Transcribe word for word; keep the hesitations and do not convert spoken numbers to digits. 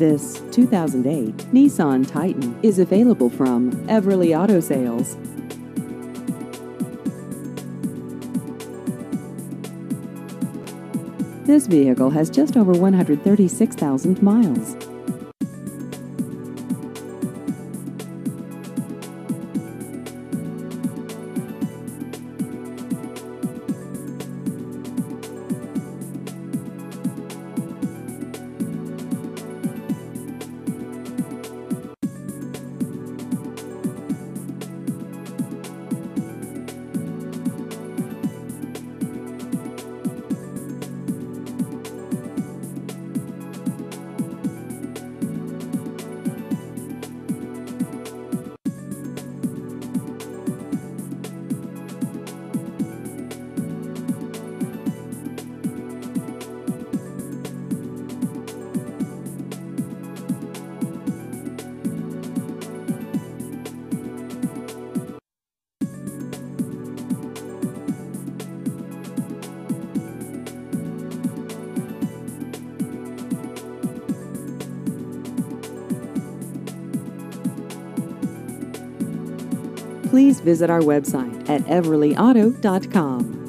This two thousand eight Nissan Titan is available from Everly Auto Sales. This vehicle has just over one hundred thirty-six thousand miles. Please visit our website at everly auto dot com.